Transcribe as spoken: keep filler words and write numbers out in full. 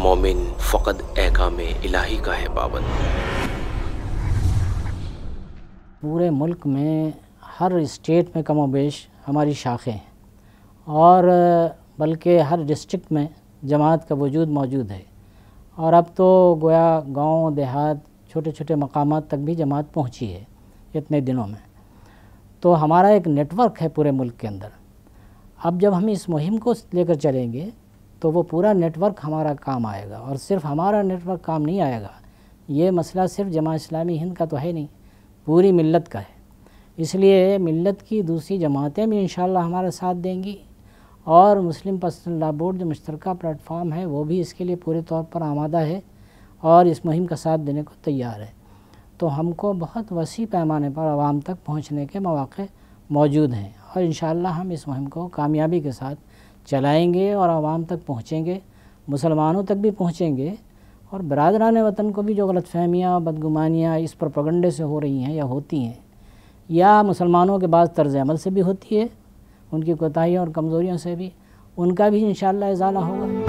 मोमिन फ़कत अहकाम इलाही का है पाबंद। पूरे मुल्क में हर स्टेट में कमोबेश हमारी शाखें हैं और बल्कि हर डिस्ट्रिक्ट में जमात का वजूद मौजूद है। और अब तो गोया गांव देहात छोटे छोटे मकामात तक भी जमात पहुंची है इतने दिनों में। तो हमारा एक नेटवर्क है पूरे मुल्क के अंदर। अब जब हम इस मुहिम को लेकर चलेंगे तो वो पूरा नेटवर्क हमारा काम आएगा। और सिर्फ हमारा नेटवर्क काम नहीं आएगा, ये मसला सिर्फ जमात-ए-इस्लामी हिंद का तो है नहीं, पूरी मिल्लत का है। इसलिए मिल्लत की दूसरी जमातें भी इंशाअल्लाह हमारा साथ देंगी और मुस्लिम पर्सनल लॉ बोर्ड जो मुश्तरका प्लेटफॉर्म है वो भी इसके लिए पूरे तौर पर आमादा है और इस मुहिम का साथ देने को तैयार है। तो हमको बहुत वसी पैमाने पर आवाम तक पहुँचने के मौक़े मौजूद हैं और इंशाअल्लाह हम इस मुहिम को कामयाबी के साथ चलाएँगे और आवाम तक पहुँचेंगे, मुसलमानों तक भी पहुँचेंगे और बरादरान वतन को भी जो गलतफ़हमियाँ बदगुमानियाँ इस प्रोपेगेंडे से हो रही हैं या होती हैं या मुसलमानों के बाद तर्ज़ अमल से भी होती है, उनकी कोताहियों और कमज़ोरियों से भी, उनका भी इंशाअल्लाह इज़ाला होगा।